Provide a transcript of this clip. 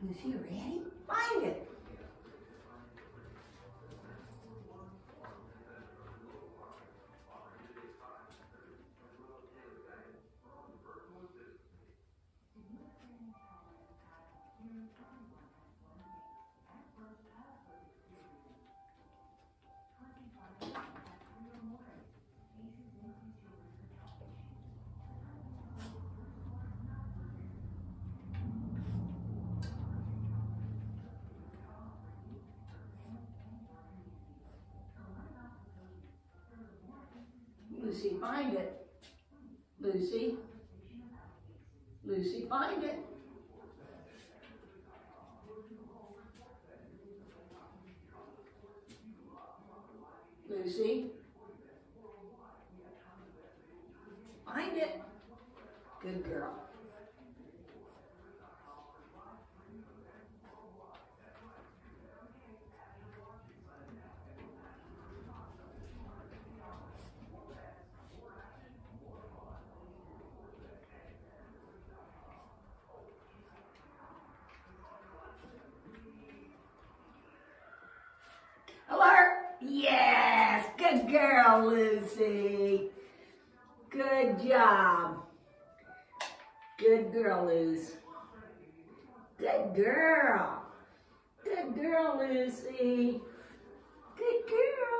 Lucy, you ready? Find it. Lucy, find it. Lucy. Lucy, find it. Lucy. Find it. Good girl. Alert! Yes! Good girl, Lucy. Good job. Good girl, Lucy. Good girl. Good girl, Lucy. Good girl.